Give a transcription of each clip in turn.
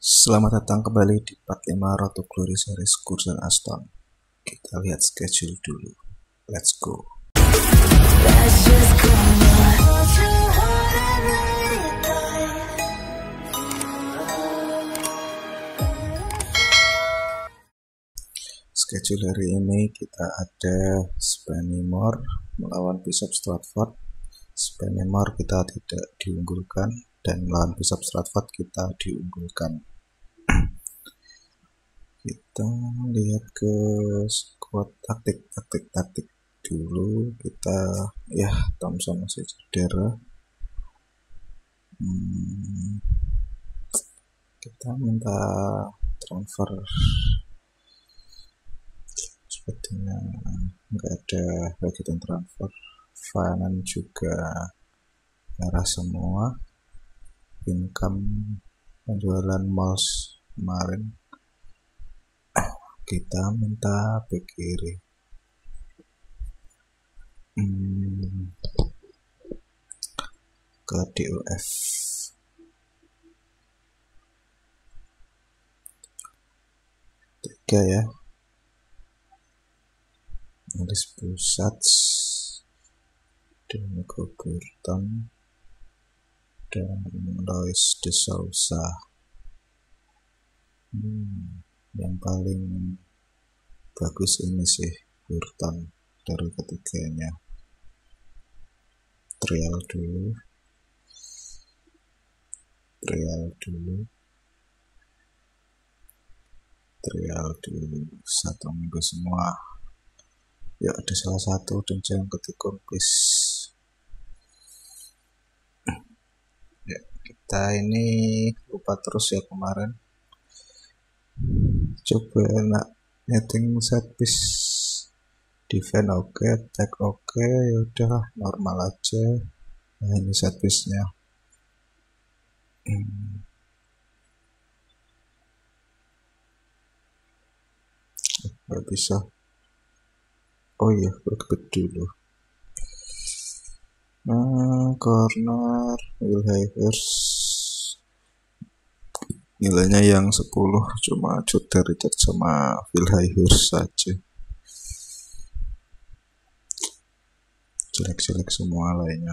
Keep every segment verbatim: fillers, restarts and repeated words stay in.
Selamat datang kembali di part lima Road to Glory series Kursan Aston. Kita lihat schedule dulu. Let's go. Schedule hari ini kita ada Spennymoor melawan Bishop Stratford. Spennymoor kita tidak diunggulkan dan melawan Bishop Stratford kita diunggulkan. Kita lihat ke squad taktik taktik taktik dulu. Kita ya Thompson masih cedera. Hmm, kita minta transfer, sepertinya nggak ada bagian transfer. Finance juga merah semua. Income penjualan malls kemarin. Kita minta back kiri. Hmm, ke D O F. Tiga ya. Nulis pusat Denico Burton dan Lois de Souza. Hmm, yang paling bagus ini sih Burton dari ketiganya. Trial dulu. Trial dulu. Trial dulu satu minggu semua. Ya ada salah satu dan jangan ketikung please. Ya, kita ini lupa terus ya kemarin. Coba enak netting set piece, defend oke, okay, attack oke, okay, yaudah normal aja. Nah ini set piece nya. Hmm. Gak bisa. Oh iya, berkebet dulu. Nah, corner Will Hires nilainya yang sepuluh, cuma Jude Richard sama Will Hires saja. Jelek-jelek semua lainnya.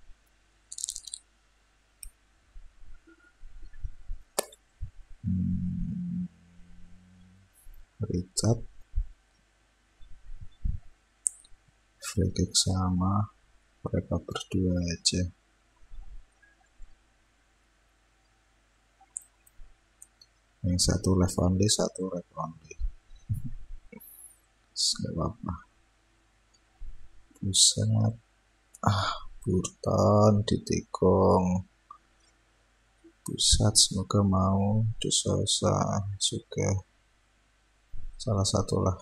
Hmm. Richard free kick sama, mereka berdua aja. Yang satu left only, satu right only. Gak apa-apa. Buset. Ah, Burton ditikung. Pusat semoga mau disosa juga. Salah satu lah.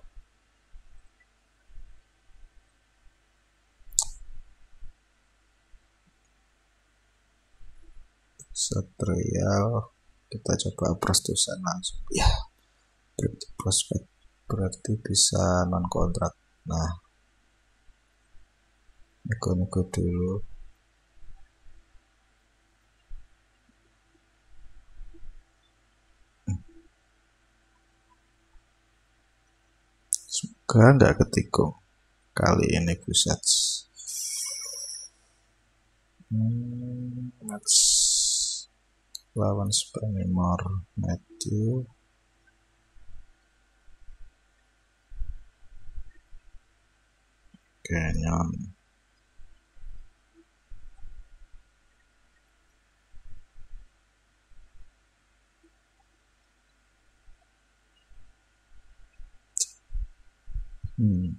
Trial. Kita coba prostusan langsung. Ya, berarti prospek berarti bisa non kontrak. Nah, nego-nego dulu. Semoga nggak ketikung kali ini pusat. Hmm, match lawan Spennymoor Matthew. Canyon. Hmm.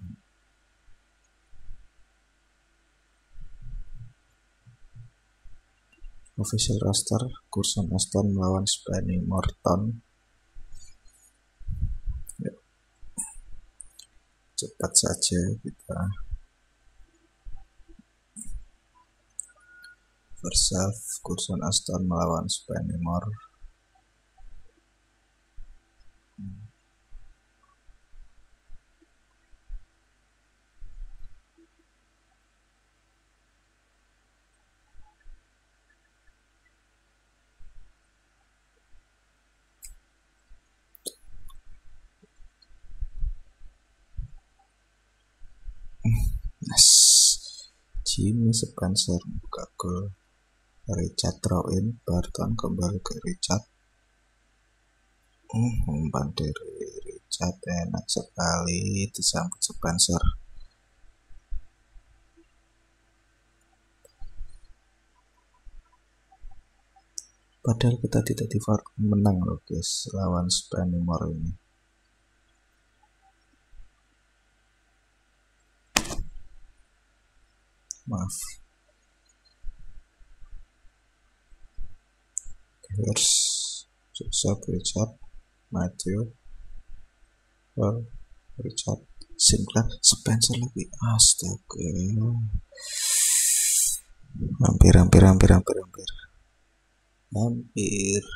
Official roster Kursan Aston melawan Spennymoor Town. Ya. Cepat saja kita. First half Kursan Aston melawan Spennymoor. Hmm. Yes. Jimmy Spencer buka gol, Richard throw in, Barton kembali ke Richard. Hmm, umpan dari Richard enak sekali, disambut Spencer. Padahal kita tidak di menang loh guys lawan Spencer ini. Maaf. Here's Joseph, Richard, Matthew, Well, Richard, Sinclair, Spencer lagi. Astaga. Hampir, hampir, hampir, hampir, hampir. Hampir.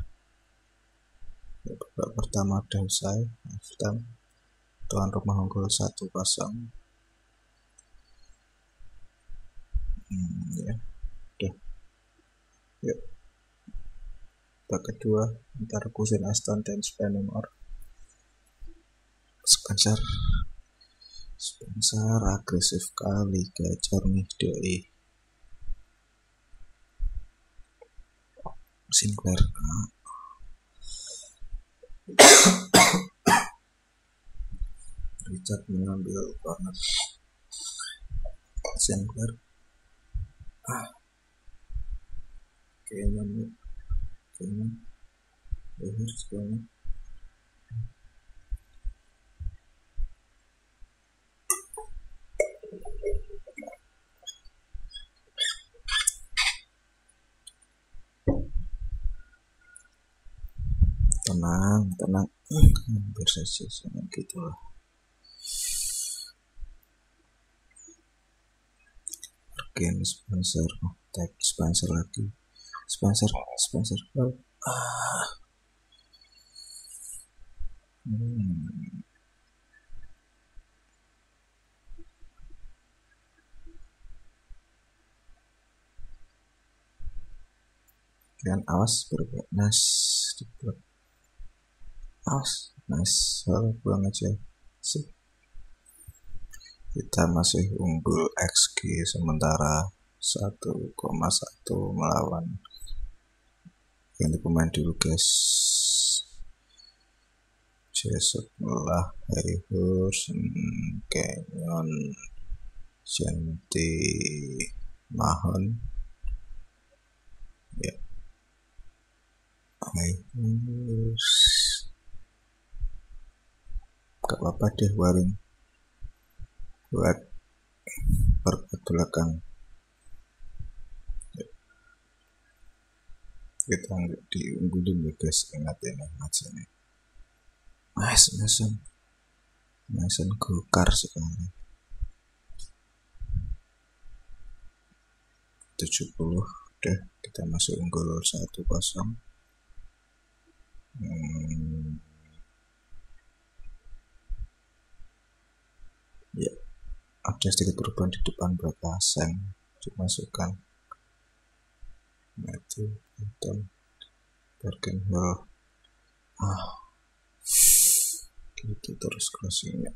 Babak pertama udah usai. Halftime. Tuan rumah unggul satu kosong. Hmm, ya. Udah. Yuk. Babak kedua antara Cousin Aston dan Spencer. Spencer. Spencer agresif kali, gacor nih doi. Sinclair. Richard mengambil corner. Sinclair. Ah. Kayaknya kayaknya harus kayaknya. Tenang, tenang. Hampir saja jangan gitu lah. Again Spencer, oh, tag Spencer lagi. Spencer, Spencer. Oh. Ah. Hmm. Kalian awas berbuat nas dibuat. Awas, nice. Lalu pulang aja. Sip. Kita masih unggul X G sementara satu koma satu melawan ganti pemain dulu guys. Jessup melah Harrison Canyon Shanti Mahon ya. Harris gak apa-apa deh Waring buat perbuat belakang ya. Kita nggak diunggulin ya guys, ingat ini match ini. Nice, Mason Mason gokar sekali. tujuh puluh udah, kita masuk unggul satu kosong. hmm. Ya, ada sedikit perubahan di depan berapa Seng dimasukkan. Matthew, Anton, Bergenhill. Ah, gitu terus crossingnya.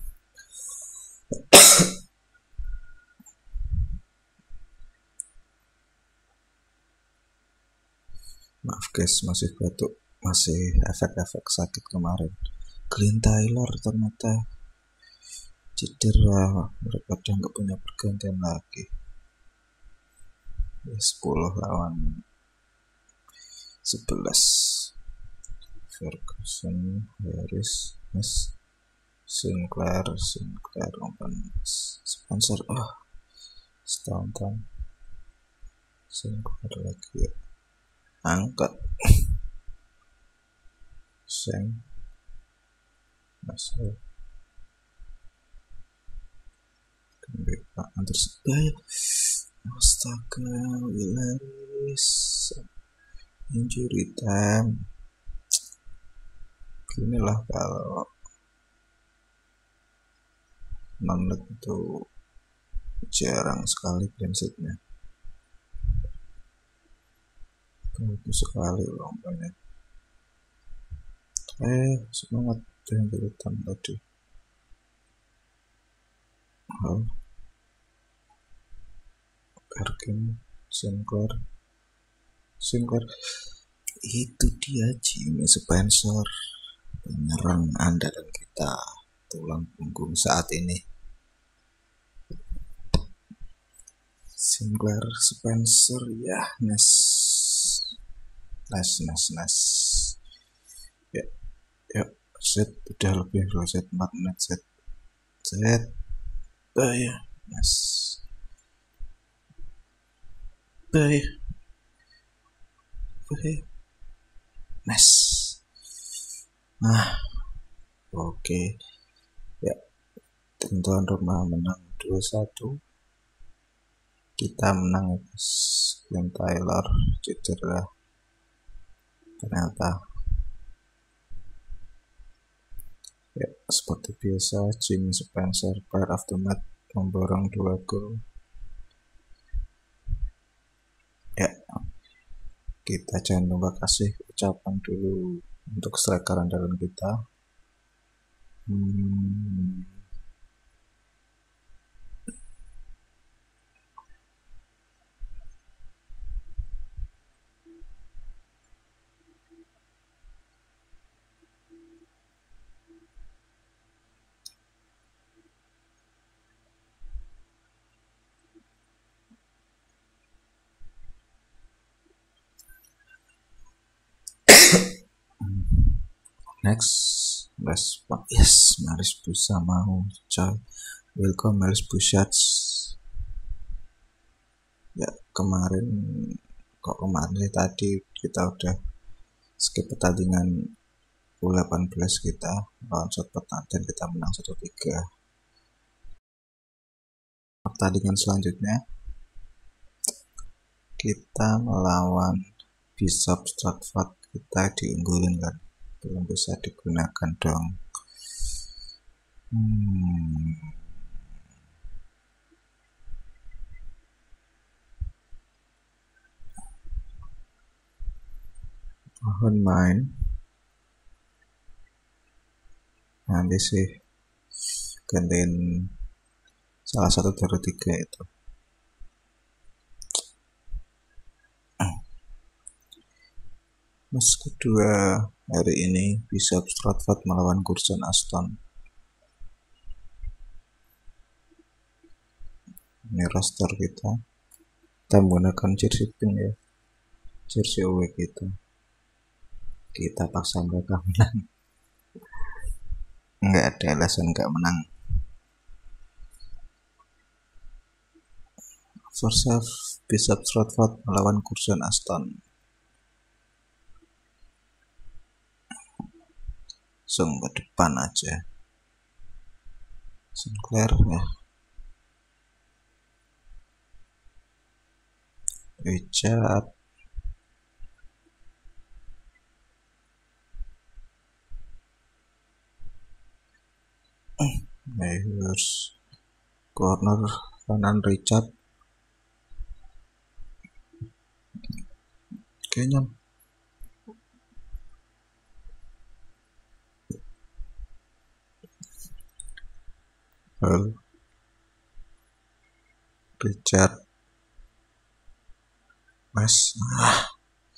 Maaf guys, masih batuk, masih efek-efek sakit kemarin. Glenn Taylor ternyata cedera, mereka udah nggak punya pergantian lagi. sepuluh lawan sebelas. Ferguson, Harris, Miss Sinclair, Sinclair umpan Spencer. Ah, oh, Staunton, Sinclair lagi ya. Angkat Seng masuk kembali Pak Anders. Astaga, Willaris injury time. Inilah kalau non-leg itu jarang sekali clean-sheetnya. Bagus sekali lompatnya. Eh, semangat dengan hitam tadi. Hal Perkin Sinclair Sinclair itu dia Jimmy Spencer, penyerang andalan kita, tulang punggung saat ini. Sinclair Spencer ya, nes nes nes nes ya ya set udah lebih dua set empat menit set set oh ya nes Bye. Bye. Nice. Nah, oke. Okay. Ya, tentuan rumah menang dua satu. Kita menang Glenn Taylor cedera. Ternyata ya, seperti biasa Jimmy Spencer player of the match memborong dua gol. Ya, kita jangan lupa kasih ucapan dulu untuk striker andalan kita. Hmm. Next, let's yes, Maris Busa mau coy. Welcome Maris Busats. Ya kemarin kok kemarin sih tadi kita udah skip pertandingan U delapan belas kita lawan Southampton dan kita menang satu tiga. Pertandingan selanjutnya kita melawan Bishop Stratford, kita diunggulin kan, belum bisa digunakan dong. Hmm. Mohon main nanti sih gantiin salah satu dari tiga itu. Match kedua hari ini Bishop Stratford melawan Goodson Aston. Ini roster kita. Kita menggunakan jersey pink ya, jersey away kita. Kita paksa mereka menang. Nggak ada alasan nggak menang. First half Bishop Stratford melawan Goodson Aston. Langsung ke depan aja. Sinclair ya. Richard. Mayors. Corner kanan Richard. Kayaknya Hal Richard Mas ah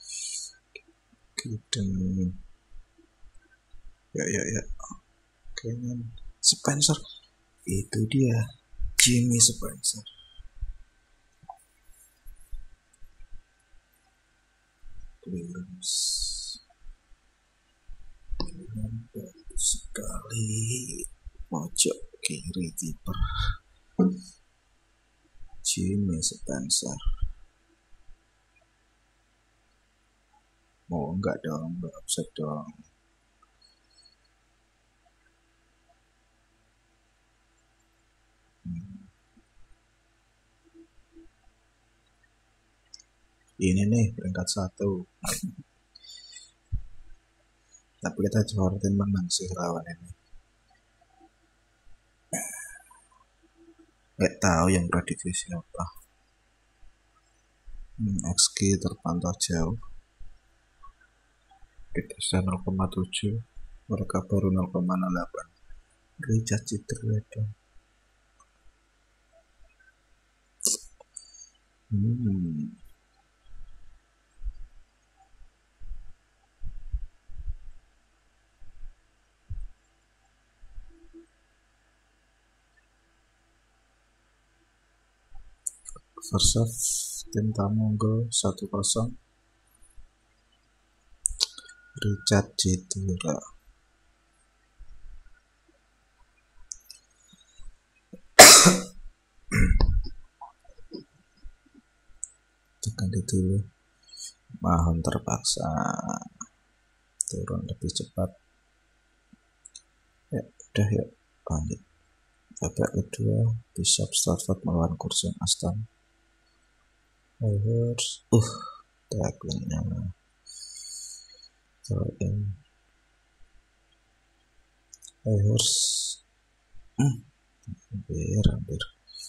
Kiden ya ya ya kayaknya Spencer itu dia Jimmy Spencer. Clearance bagus sekali, pojok kiri kiper Jimmy Spencer. Oh enggak dong, enggak upset dong. Hmm. Ini nih peringkat satu. Tapi kita juara tim menang sih lawan ini. Nggak tahu yang prediksi siapa. Hmm, X G terpantau jauh. Kita nol koma tujuh, mereka baru nol koma delapan. Richard cedera dong. Hmm. First half tim tamu unggul satu kosong. Richard Jitira. Tekan dulu. Mahon terpaksa turun lebih cepat. Ya, udah ya, lanjut. Babak kedua, Bishop Stratford melawan Kursun Aston. Harus, uh, tacklingnya throw in. Harus, hmm, hampir, hampir.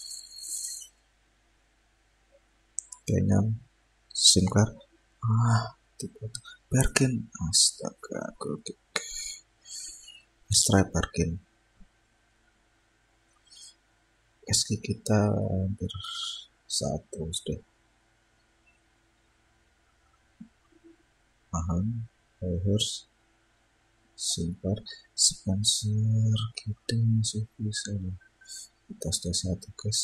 Kenyan, Sinclair, ah, tiba Perkin, astaga, goal kick. Strike Perkin. S K kita hampir satu sudah. Mahon, Harus, Sinclair, Spencer, kita masih bisa. Kita sudah satu guys.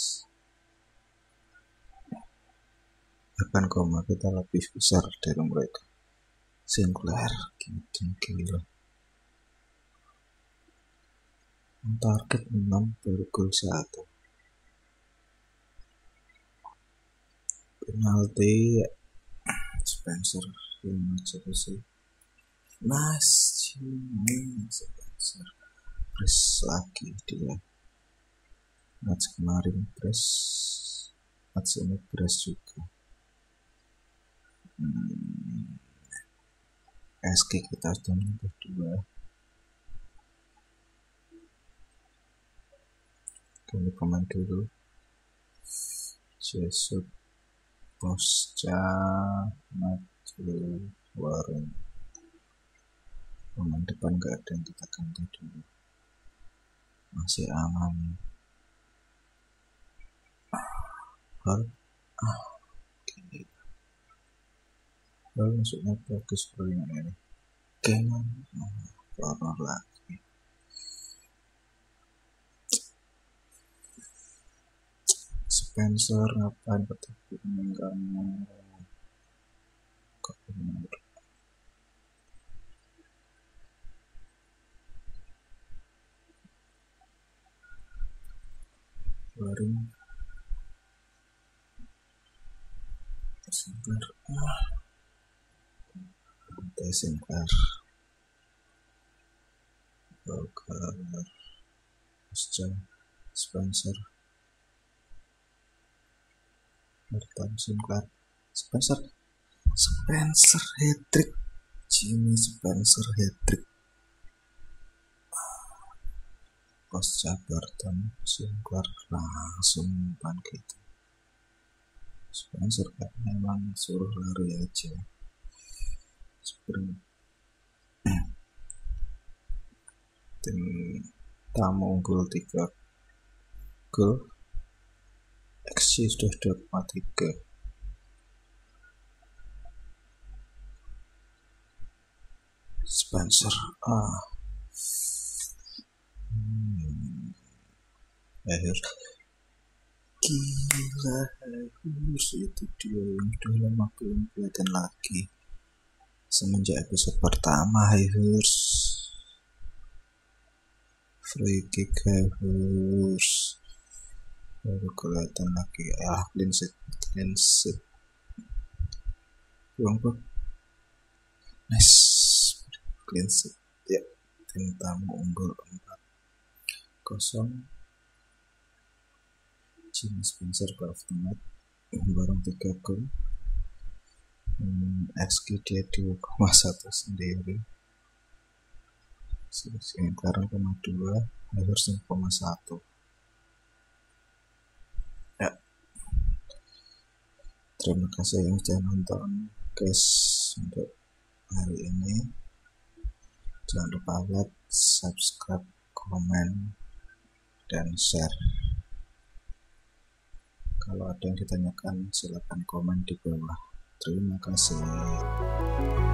Bahkan koma kita lebih besar dari mereka. Sinclair, gitu gila. Target enam baru gol satu. Penalti Spencer yang macam sih. Nice, Spencer. Press lagi dia. Match kemarin press, match ini press juga. Hmm. S K kita sudah menambah dua. Kami komen dulu. Jesut, Bosca, Maju, Warren. Pemain depan gak ada yang kita ganti dulu. Masih aman. Hal, ah, gini. Hal maksudnya bagus permainan ini. Kenan, horor lagi. Spencer ngapain ketemu dengan kamu? Kok benar? Waring. Sinclair. Ah. Tes Sinclair. Broker. Spencer. Bertan Sinclair. Spencer. Spencer hat-trick. Jimmy Spencer hat-trick. Pasca Barton Sinclair langsung umpan gitu. Spencer kan memang suruh lari aja. Sprint. Tim tamu unggul tiga gol. X G sudah dua koma tiga. Spencer ah hmm. Akhir gila, harus itu dia yang udah lama belum kelihatan lagi semenjak episode pertama. Harus free kick, harus baru kelihatan lagi. Ah, clean sheet, clean sheet. Buang buang. Nice, clean sheet. Ya, tim tamu unggul empat kosong. Jimmy Spencer ke off the mat bareng tiga gol. hmm, X G dia dua koma satu sendiri. Sinclair nol koma dua, Harus nol koma satu. Ya, terima kasih yang sudah nonton guys untuk hari ini. Jangan lupa like, subscribe, komen, dan share. Kalau Kalau ada yang ditanyakan silakan komen di bawah. Terima kasih.